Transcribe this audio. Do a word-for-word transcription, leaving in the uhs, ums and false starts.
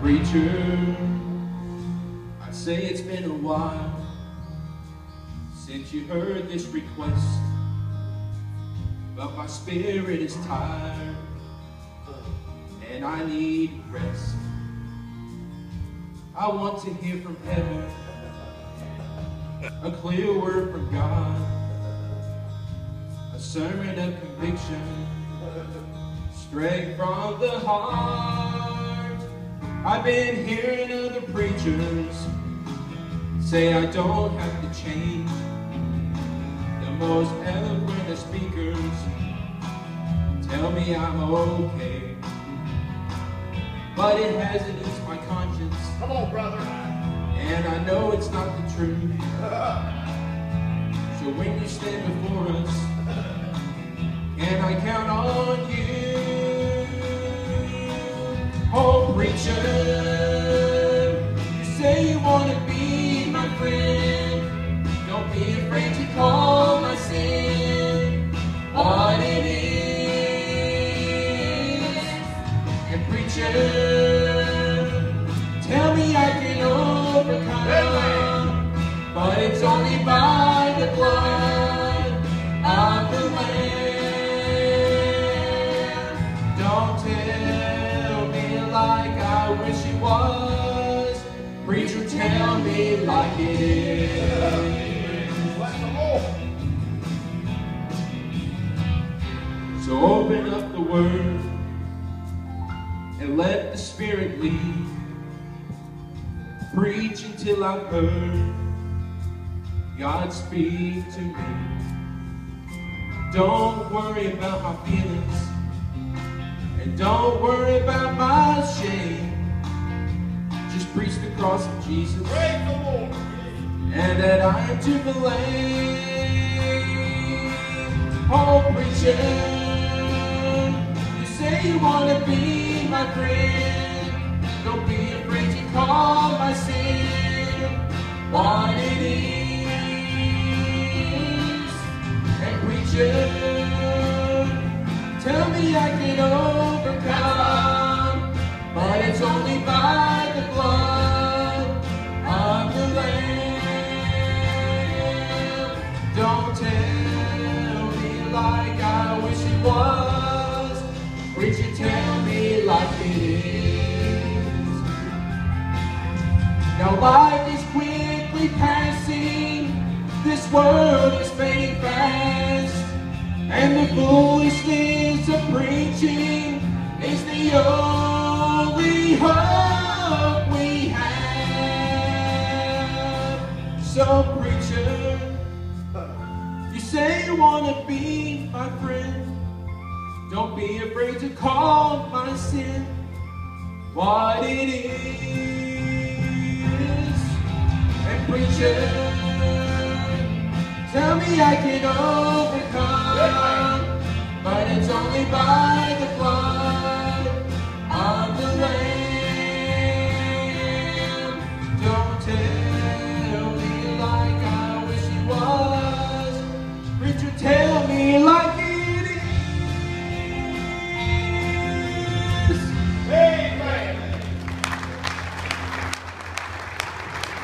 Preacher, I'd say it's been a while since you heard this request, but my spirit is tired and I need rest. I want to hear from heaven a clear word from God, a sermon of conviction straight from the heart. I've been hearing other preachers say I don't have to change, the most eloquent of speakers tell me I'm okay, but it hasn't eased my conscience. Come on, brother. And I know it's not the truth. So when you stand before us, can I count on you? Oh, preacher, you say you want to be my friend. Don't be afraid to call my sin what it is. And preacher, tell me I can overcome, but it's only by the blood of the Lamb. Don't tell me like I wish it was. Preacher, tell me like it is. So open up the Word and let the Spirit lead. Preach until I've heard God speak to me. Don't worry about my feelings, and don't worry about my shame. Just preach the cross of Jesus, Praise the Lord, and that I am to blame. Oh, preacher, you say you want to be my friend. Don't be afraid to call my sin what it is. And preacher, tell me I can overcome, but it's only by the blood of the Lamb. Don't tell me like I wish it was. Preacher, tell me like it is. Now life is quickly passing, this world is fading fast, and the foolishness of preaching is the only hope we have. So preacher, you say you want to be my friend. Don't be afraid to call my sin what it is. And preacher, tell me I can overcome, but it's only by the blood of the Lamb. Don't tell me like I wish it was. Preacher, tell me like